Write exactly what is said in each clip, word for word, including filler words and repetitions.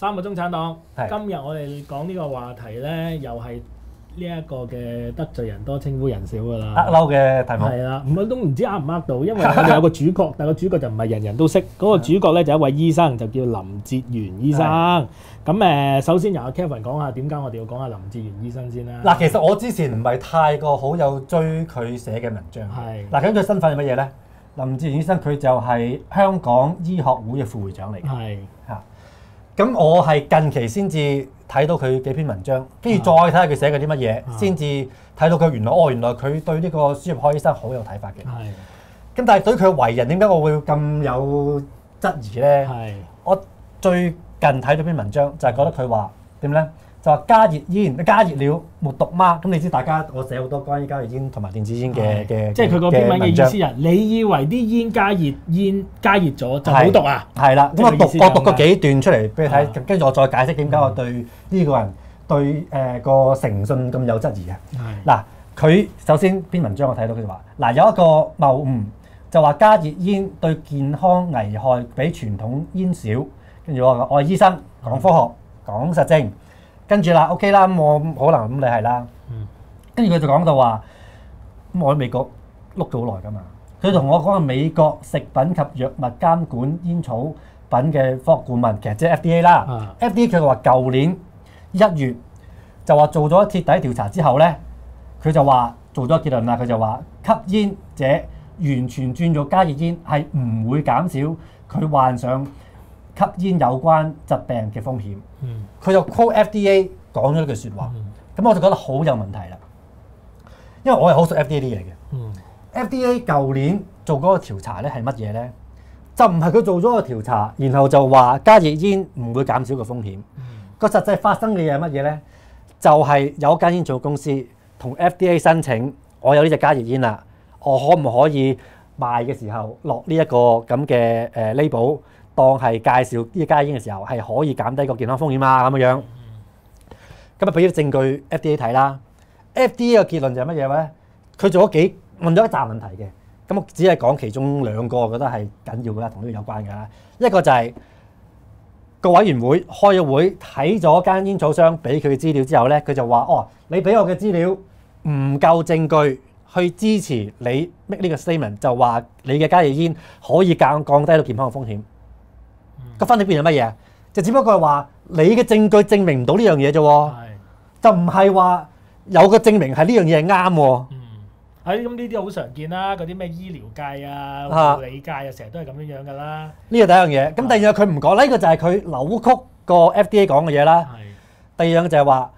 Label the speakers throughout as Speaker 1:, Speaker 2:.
Speaker 1: 三個中產黨，今日我哋講呢個話題咧，又係呢一個嘅得罪人多稱呼人少㗎啦。
Speaker 2: 呃嬲嘅題目
Speaker 1: 係啦，唔都唔知呃唔呃到，因為我哋有個主角，但係個主角就唔係人人都識。嗰個主角咧就一位醫生，就叫林哲玄醫生。咁誒，首先由阿 Kevin 講下點解我哋要講下林哲玄醫生先啦。
Speaker 2: 嗱，其實我之前唔係太過好有追佢寫嘅文章。係。嗱，咁佢身份係乜嘢咧？林哲玄醫生佢就係香港醫學會嘅副會長嚟嘅。係。嚇。咁我係近期先至睇到佢幾篇文章，跟住再睇下佢寫嘅啲乜嘢，先至睇到佢原來哦，原來佢對呢個輸入開醫生好有睇法嘅。係。咁但係對佢嘅為人，點解我會咁有質疑咧？係。我最近睇到篇文章就係覺得佢話點咧？就話加熱煙加熱了沒毒嗎？咁你知大家我寫好多關於加熱煙同埋電子煙嘅嘅，即係佢個篇文嘅意思啊！你以為啲煙加熱煙加熱咗就冇毒啊？係啦，咁我讀我讀過幾段出嚟俾你睇，跟住我再解釋點解我對呢個人對誒個誠信咁有質疑嘅。嗱，佢首先篇文章我睇到佢就話嗱，有一個謬誤就話加熱煙對健康危害比傳統煙少，跟住我話我係醫生講科學講實證。跟住啦 ，OK 啦，咁我可能咁你係啦。跟住佢就講到話，咁我喺美國碌咗好耐㗎嘛。佢同我講係美國食品及藥物監管煙草品嘅科學顧問，其實即係 F D A 啦。F D A 佢話舊年一月就話做咗徹底調查之後咧，佢就話做咗結論啦。佢就話吸煙者完全轉做加熱煙係唔會減少佢患上吸煙有關疾病嘅風險，佢、嗯、就 call F D A 講咗呢句説話，咁、嗯、我就覺得好有問題啦。因為我係好熟 F D A 啲嘢嘅、嗯、，F D A 舊年做嗰個調查咧係乜嘢咧？就唔係佢做咗個調查，然後就話加熱煙唔會減少個風險。個、嗯、實際發生嘅嘢係乜嘢咧？就係、是、有間煙草公司同 F D A 申請，我有呢隻加熱煙啦，我可唔可以賣嘅時候落呢一個咁嘅誒 label？當係介紹呢加煙嘅時候，係可以減低個健康風險啊咁樣。咁啊俾啲證據 F D A 睇啦。F D A 嘅結論就係乜嘢咧？佢做咗幾問咗一紮問題嘅。咁我只係講其中兩個，我覺得係緊要嘅啦，同呢個有關嘅啦。一個就係、是、個委員會開咗會睇咗間煙草商俾佢嘅資料之後咧，佢就話：哦，你俾我嘅資料唔夠證據去支持你 make 呢個 statement， 就話你嘅加熱煙可以降降低到健康嘅風險。個分別變係乜嘢？就只不過係話你嘅證據證明唔到呢樣嘢啫喎，就唔係話有個證明係呢樣嘢係啱喎。
Speaker 1: 嗯，係咁呢啲好常見啦，嗰啲咩醫療界啊、護理界啊，成日都係咁樣樣噶啦。
Speaker 2: 呢個第一樣嘢，咁第二樣佢唔講，呢個就係佢扭曲個 F D A 講嘅嘢啦。第二樣就係話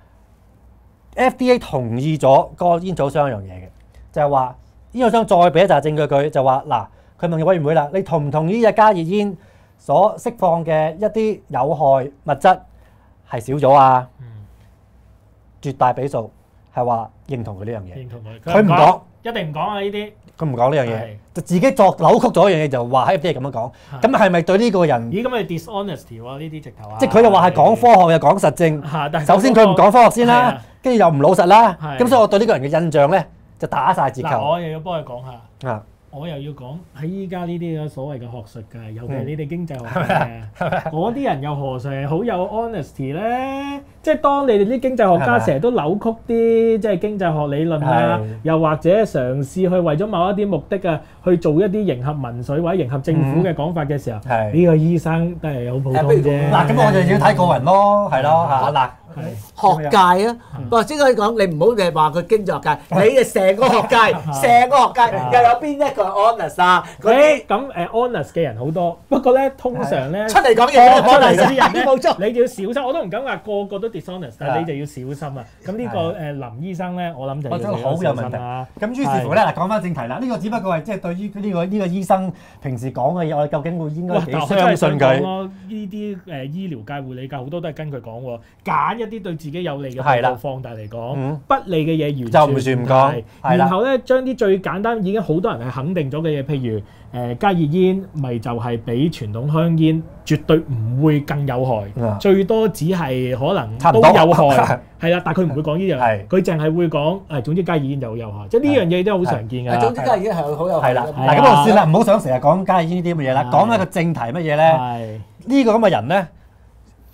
Speaker 2: F D A 同意咗個煙草商一樣嘢嘅，就係話煙草商再俾一紮證據佢，就話嗱，佢問委員會啦，你同唔同意呢隻加熱煙所釋放嘅一啲有害物質係少咗啊？嗯、絕大比數係話認同佢呢樣嘢。認同佢，佢唔講，
Speaker 1: 一定唔講啊！呢啲
Speaker 2: 佢唔講呢樣嘢，就自己作扭曲咗一樣嘢，就話 F D A 咁樣講。咁係咪對呢個人？
Speaker 1: 咦，咁係 dishonesty 喎？呢啲直頭啊！
Speaker 2: 即係佢又話係講科學又講實證。首先佢唔講科學先啦，跟住又唔老實啦。咁所以我對呢個人嘅印象咧就打晒折扣。
Speaker 1: 嗱，我又要幫佢講下。
Speaker 2: 啊！
Speaker 1: 我又要講喺依家呢啲嘅所謂嘅學術界，尤其係你哋經濟學界嘅，嗰啲人又何嘗好有 honesty 咧？即係當你哋啲經濟學家成日都扭曲啲即係經濟學理論啊，又或者嘗試去為咗某一啲目的啊，去做一啲迎合民粹或者迎合政府嘅講法嘅時候，呢個醫生都係好普通啫。
Speaker 2: 嗱，咁我就要睇個人咯，係咯嚇嗱。
Speaker 3: 學界啊，或者可以講你唔好誒話佢經濟學界，你誒成個學界，成個學界又有邊一個係 honest 啊？
Speaker 1: 嗰啲咁誒 honest 嘅人好多，不過咧通常咧
Speaker 3: 出嚟講嘢
Speaker 1: 出嚟嗰啲人咧冇錯，你就要小心。我都唔敢話個個都 dishonest，但係你就要小心啊。咁呢個誒林醫生咧，我諗就要好有問題啦。
Speaker 2: 咁於是乎咧，嗱講翻正題啦，呢個只不過係即係對於呢個呢個醫生平時講嘅嘢，我哋究竟會應該幾相信佢？
Speaker 1: 呢啲誒醫療界、護理界好多都係跟佢講喎，揀一啲對自己有利嘅報告放大嚟講，嗯、不利嘅嘢完全
Speaker 2: 就唔算唔講。
Speaker 1: 然後咧將啲最簡單已經好多人係肯定咗嘅嘢，譬如誒、呃、加熱煙，咪就係比傳統香煙絕對唔會更有害，嗯、最多只係可能都有害，係啦。但係佢唔會講呢樣，佢淨係會講誒，總之加熱煙就有害，即係呢樣嘢都好常見㗎。
Speaker 3: 總之加熱煙係好有害。
Speaker 2: 係啦，嗱咁就算啦，唔好想成日講加熱煙呢啲咁嘅嘢啦，講一個正題乜嘢咧？呢個咁嘅人咧。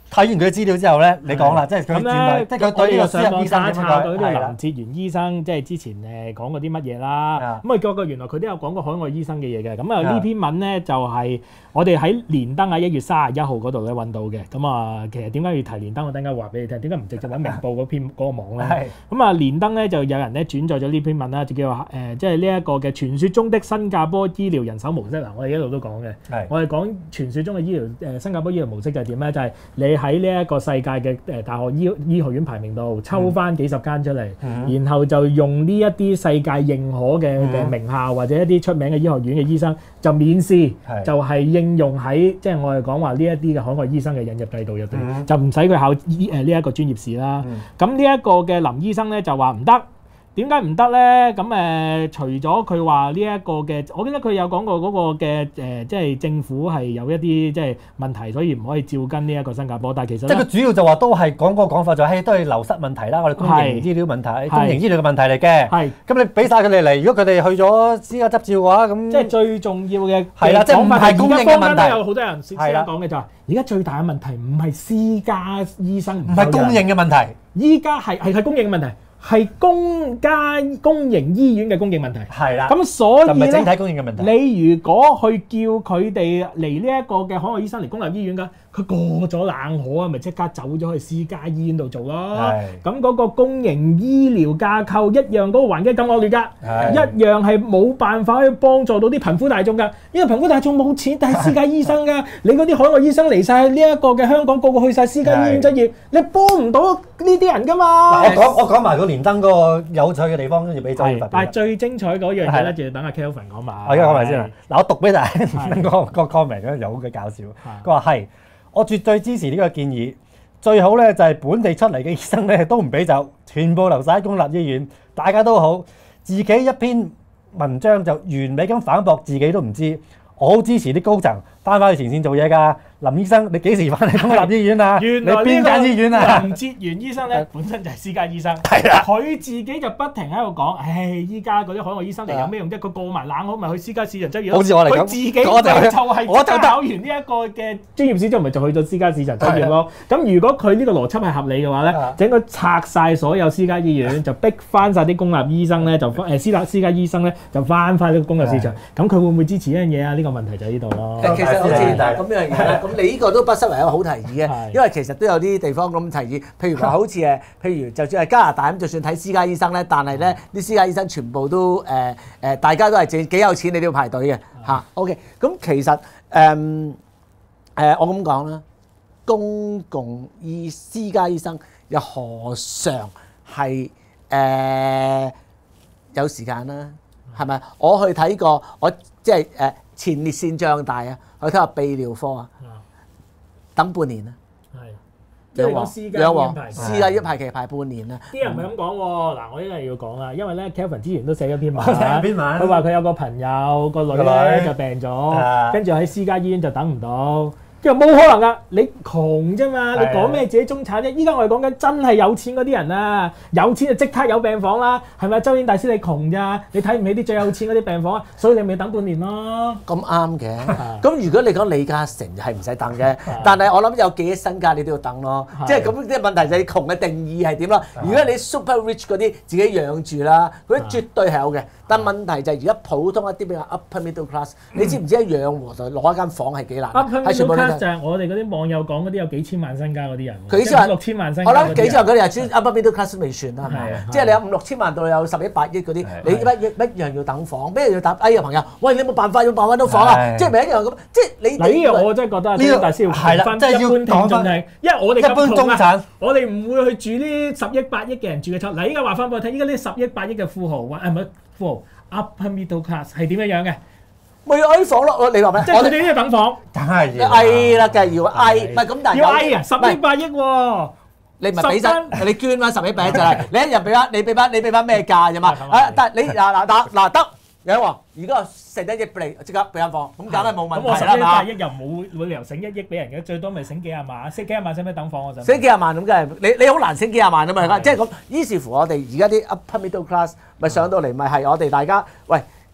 Speaker 2: 睇完佢資料之後咧，你講啦，即係佢
Speaker 1: 咁咧，
Speaker 2: 即係佢對呢個
Speaker 1: 上網查查到呢個
Speaker 2: 係啦
Speaker 1: 林哲玄醫生，即係之前誒講過啲乜嘢啦。咁啊，個個原來佢都有講過海外醫生嘅嘢嘅。咁啊，呢篇文咧就係我哋喺連登啊一月三十一號嗰度咧揾到嘅。咁啊，其實點解要提連登？我等陣間話俾你聽。點解唔直接揾明報嗰篇嗰個網咧？咁啊，連登咧就有人咧轉載咗呢篇文啦，就叫誒，即係呢一個嘅傳説中的新加坡醫療人手模式嗱。我哋一路都講嘅，我哋講傳説中嘅醫療誒新加坡醫療模式就係點咧？就係你喺呢一個世界嘅誒大學醫醫學院排名度抽翻幾十間出嚟，嗯、然後就用呢一啲世界認可嘅嘅名校或者一啲出名嘅醫學院嘅醫生就免試，嗯、就係應用喺即係我哋講話呢一啲嘅海外醫生嘅引入制度入邊，嗯、就唔使佢考醫誒呢一個專業試啦。咁呢一個嘅林醫生咧就話唔得。點解唔得咧？咁誒、呃，除咗佢話呢一個嘅，我記得佢有講過嗰個嘅誒、呃，即係政府係有一啲即係問題，所以唔可以照跟呢一個新加坡。但係其實即係佢
Speaker 2: 主要就話都係講嗰個講法就係、是、都係流失問題啦，我哋公營醫療問題、公營醫療嘅問題嚟嘅。係。咁你俾晒佢哋嚟，如果佢哋去咗私家執照嘅話，咁
Speaker 1: 即係最重要嘅
Speaker 2: 係啦，即係唔係公營嘅問題。
Speaker 1: 有好多人先講嘅就係，而家最大嘅問題唔係私家醫生
Speaker 2: 唔係公營嘅問題，
Speaker 1: 依家係係係公營嘅問題。係公家公營醫院嘅供應問題，係啦。咁所以咧，就唔係整體供應嘅問題。你如果去叫佢哋嚟呢一個嘅海外醫生嚟公立醫院㗎，佢過咗冷河啊，咪即刻走咗去私家醫院度做咯。咁嗰個公營醫療架構一樣嗰個環境咁惡劣㗎，一樣係冇辦法去幫助到啲貧苦大眾㗎。因為貧苦大眾冇錢，但係私家醫生㗎。你嗰啲海外醫生嚟晒呢一個嘅香港，個個去晒私家醫院執業，你幫唔到呢啲人㗎嘛。
Speaker 2: 我講我講埋個連登嗰個有趣嘅地方，跟住俾周潤發。
Speaker 1: 但係最精彩嗰樣嘢咧，就要等阿 Kelvin 講埋。
Speaker 2: 我而家講埋先啦。嗱，我讀俾大家聽個個 comment 咧，有好嘅搞笑。佢話係。我絕對支持呢個建議，最好咧就係本地出嚟嘅醫生咧都唔俾走，全部留晒喺公立醫院，大家都好。自己一篇文章就完美咁反駁自己都唔知，我好支持啲高層翻返去前線做嘢㗎。林醫生，你幾時翻嚟公立醫院啊？
Speaker 1: 原來
Speaker 2: 你邊間醫院啊？
Speaker 1: 林哲玄醫生咧本身就係私家醫生，係啦，佢自己就不停喺度講，唉，依家嗰啲海外醫生嚟有咩用啫？佢過埋冷河咪去私家市場執業咯。好似我嚟咁，佢自己就係我就考完呢一個嘅專業試之後，咪就去咗私家市場執業咯。咁如果佢呢個邏輯係合理嘅話咧，就應該拆晒所有私家醫院，就逼翻晒啲公立醫生咧，就誒私立私家醫生咧，就翻翻呢個公立市場。咁佢會唔會支持呢樣嘢啊？呢個問題就喺呢度咯。
Speaker 3: 其實好似咁樣嘢咁你呢個都不失為一個好提議嘅，因為其實都有啲地方咁提議，譬如話好似誒，譬如就算係加拿大咁，就算睇私家醫生咧，但係咧啲私家醫生全部都誒誒、呃，大家都係幾幾有錢，你都要排隊嘅嚇。OK，咁其實誒誒、呃呃，我咁講啦，公共醫私家醫生又何嘗係誒、呃、有時間啦？係咪？我去睇過，我即係誒前列腺脹大啊，去睇下泌尿科啊。等半年啊！係，即係講私家醫院排，私家醫院排期排半年啊！
Speaker 1: 啲人唔係咁講喎，嗱，我依家要講啦，因為咧 Kelvin 之前都寫咗篇文，佢話佢有個朋友個女咧就病咗，跟住喺私家醫院就等唔到。又冇可能㗎，你窮啫嘛，你講咩自己中產啫？依家我哋講緊真係有錢嗰啲人啊，有錢就即刻有病房啦，係咪？周顯大師你窮咋？你睇唔起啲最有錢嗰啲病房啊，所以你咪等半年咯。
Speaker 3: 咁啱嘅，咁如果你講李嘉誠就係唔使等嘅，但係我諗有幾億身家你都要等咯。即係咁啲問題就係你窮嘅定義係點咯？如果你 super rich 嗰啲自己養住啦，嗰啲絕對係有嘅。但問題就係而家普通一啲比較 upper middle class，你知唔知一養和就攞一間房係幾難？係全部都
Speaker 1: 就係我哋嗰啲網友講嗰啲有幾千萬身家嗰啲人，
Speaker 3: 幾千萬
Speaker 1: 六千萬身家。
Speaker 3: 我諗幾千萬嗰啲係專 upper middle class 未算啦，係咪？即係你有五六千萬到有十億八億嗰啲，你一一樣要等房，咩要等？哎呀朋友，喂你冇辦法要辦揾到房啊！即係咪一樣咁？即係你
Speaker 1: 嗱呢樣我真係覺得呢個大師要講翻一般聽眾聽，因為我哋咁窮啊，我哋唔會去住呢十億八億嘅人住嘅倉。嗱依家話翻俾我聽，依家呢十億八億嘅富豪或係咪富豪？Upper middle class 係點樣樣嘅？
Speaker 3: 咪要挨房咯！你話咩？
Speaker 1: 即係佢哋呢啲等房，
Speaker 2: 梗係
Speaker 3: 要挨啦，梗係要挨。唔係咁，但係
Speaker 1: 要挨啊！十億八億喎，
Speaker 3: 你咪俾晒，你捐翻十億八億就係你一日俾翻，你俾翻，你俾翻咩價啫嘛？啊！但係你嗱嗱嗱嗱得有喎，而家剩一億俾你，即刻俾間房，咁梗係冇問題啦嘛。咁我十億八億又冇冇理由醒一億俾人嘅，最多咪醒幾廿萬，醒幾廿萬使唔使等房？我想醒幾廿萬咁梗係，你你好難醒幾廿萬啊嘛！即係咁，於是乎我哋而家啲 upper middle class 咪上到嚟咪係我哋大家喂。由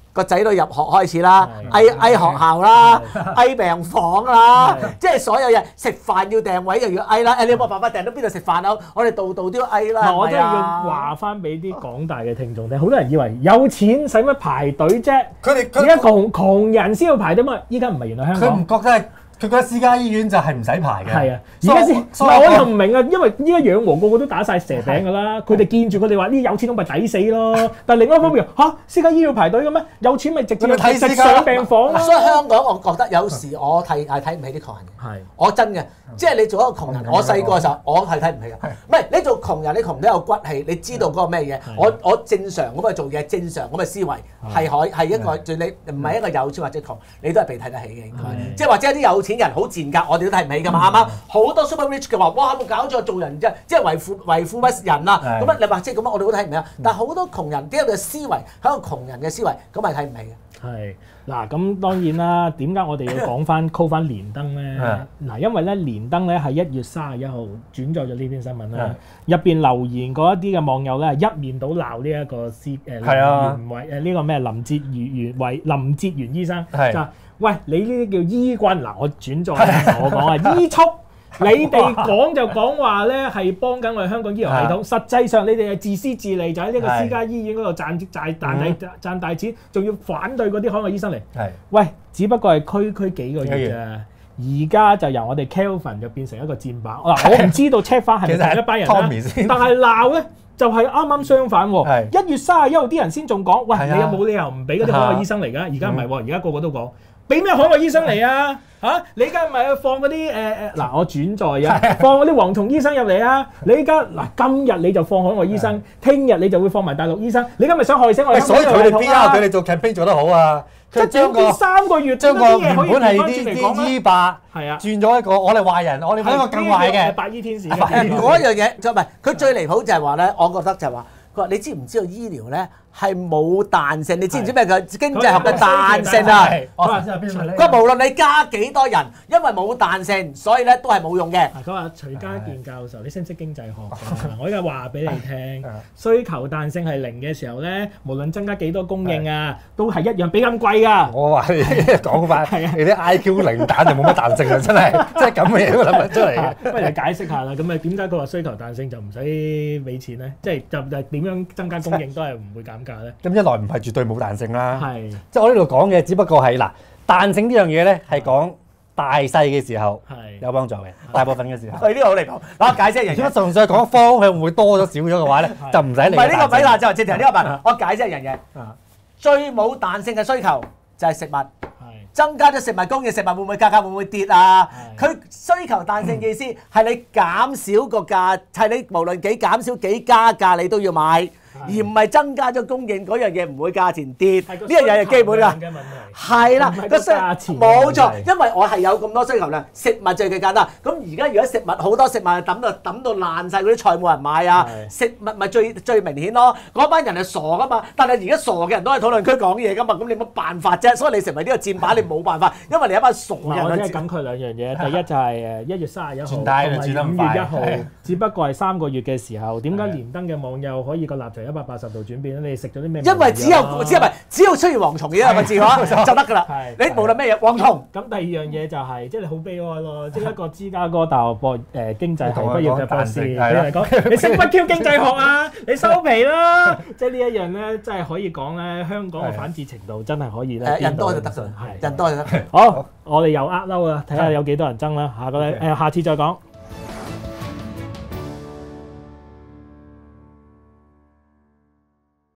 Speaker 3: 個仔女入學開始啦，A A 學校啦，A 病房啦，即係所有嘢食飯要訂位又要 A 啦，誒你有冇辦法訂到邊度食飯啊？我哋度度都要 A 啦。
Speaker 1: 我真係要話翻俾啲廣大嘅聽眾聽，好多人以為有錢使乜排隊啫？
Speaker 2: 佢哋
Speaker 1: 而家窮窮人先要排隊嘛，依家唔係原來香港。
Speaker 2: 佢唔覺得係。佢覺得私家醫院就係唔使排嘅。
Speaker 1: 係啊，而家先，唔係我就唔明啊，因為依家養和個個都打晒蛇餅㗎啦，佢哋見住佢哋話呢有錢佬咪抵死咯。但係另一方面嚇，私家醫院要排隊嘅咩？有錢咪直接睇直上病房咯。
Speaker 3: 所以香港我覺得有時我睇係睇唔起啲窮人嘅。係，我真嘅，即係你做一個窮人，我細個嘅時候我係睇唔起嘅。唔係你做窮人，你窮得有骨氣，你知道嗰個咩嘢？我我正常咁去做嘢，正常咁嘅思維係可係一個，你唔係一個有錢或者窮，你都係被睇得起嘅應該。即係或者有啲有錢人好賤格，我哋都睇唔起㗎嘛，啱唔啱？好多 super rich 嘅話，哇冇搞錯，做人即係即係為富為富不仁啊！咁啊，你話即係咁啊，我哋都睇唔起啊。但係好多窮人啲嘅思維係一個窮人嘅思維，咁係睇唔起嘅。係
Speaker 1: 嗱，咁當然啦，點解我哋要講翻 call 翻連登咧？嗱，因為咧連登咧係一月三十一號轉載咗呢篇新聞啦，入邊留言嗰一啲嘅網友咧一面倒鬧呢一個司誒林元偉誒呢個咩林哲元偉林哲元醫生就。喂，你呢啲叫醫君嗱，我轉載我講啊，醫速，你哋講就講話咧係幫緊我哋香港醫療系統，實際上你哋係自私自利，就喺呢個私家醫院嗰度賺賺賺大賺大錢，仲要反對嗰啲海外醫生嚟。係，喂，只不過係區區幾個月啫，而家就由我哋 Kelvin 就變成一個箭靶。嗱，我唔知道 check 翻係咪同一班人啦，但係鬧咧就係啱啱相反喎。一月三十一號啲人先仲講，喂，你有冇理由唔俾嗰啲海外醫生嚟㗎？而家唔係喎，而家個個都講。俾咩海外醫生嚟啊？嚇、啊！你而家咪去放嗰啲誒誒嗱，我轉載啊，放嗰啲蝗蟲醫生入嚟啊！你而家嗱，今日你就放海外醫生，聽日你就會放埋大陸醫生，你而家咪想害死我哋香港醫療系統啊！所以佢哋 P R 佢哋做 campaign 做得好啊！即係將個三個月將個原本係啲啲醫霸係啊，轉咗一個我哋壞人，我哋係一個更壞嘅白衣天使。
Speaker 3: 嗰一樣嘢就唔係佢最離譜就係話咧，我覺得就係話佢話你知唔知道醫療咧？係冇彈性，你知唔知咩叫經濟學嘅彈性啊？佢無論你加幾多人，因為冇彈性，所以咧都係冇用嘅。
Speaker 1: 佢話徐家健教授，你識唔識經濟學㗎？我而家話俾你聽，需求彈性係零嘅時候咧，無論增加幾多供應啊，都係一樣俾咁貴㗎。我話你講翻，你啲 I Q 零蛋就冇乜彈性啦，真係，即係咁嘅嘢都諗得出嚟嘅。不如你解釋下啦，咁啊點解佢話需求彈性就唔使俾錢咧？即係就就點樣增加供應都係唔會減。
Speaker 2: 咁一來唔係絕對冇彈性啦，係即係我呢度講嘅，只不過係嗱彈性呢樣嘢咧係講大細嘅時候係有幫助嘅，大部分嘅時候。
Speaker 3: 係呢個好離譜，嗱我解釋一樣嘢。如果
Speaker 2: 純粹講方向會多咗少咗嘅話咧，就唔使理。
Speaker 3: 唔係呢個比啦，就係直頭呢個問。我解釋一樣嘢，最冇彈性嘅需求就係食物。增加咗食物供應，食物會唔會價格會唔會跌啊？佢需求彈性嘅意思係你減少個價，係你無論幾減少幾加價，你都要買。而唔係增加咗供應嗰樣嘢唔會價錢跌，呢樣嘢係基本㗎。係啦，個價錢冇錯，因為我係有咁多需求量，食物最簡單。咁而家如果食物好多食物抌到抌到爛晒，嗰啲菜冇人買啊，食物咪最最明顯咯。嗰班人係傻㗎嘛，但係而家傻嘅人都喺討論區講嘢㗎嘛，咁你冇辦法啫。所以你成為呢個箭靶，你冇辦法，因為你一班傻人。我即係感慨兩樣嘢，第一就係誒一月三十一號同埋五月一號，只不過係三個月嘅時候，點解連登嘅網友可以個立場一百八十度轉變咧？你食咗啲咩？因為只有只係咪只要出現蝗蟲嘅一個字嘅話就得㗎啦。你無論咩嘢蝗蟲。咁第二樣嘢就係即係你好悲哀咯，即係一個芝加哥大學博誒經濟系畢業嘅博士，你嚟講你識乜 Q 經濟學啊？你收皮啦！即係呢一樣咧，真係可以講咧，香港嘅反智程度真係可以咧。人多就得㗎，係人多就得。好，我哋又呃嬲啦，睇下有幾多人爭啦。下個禮誒，下次再講。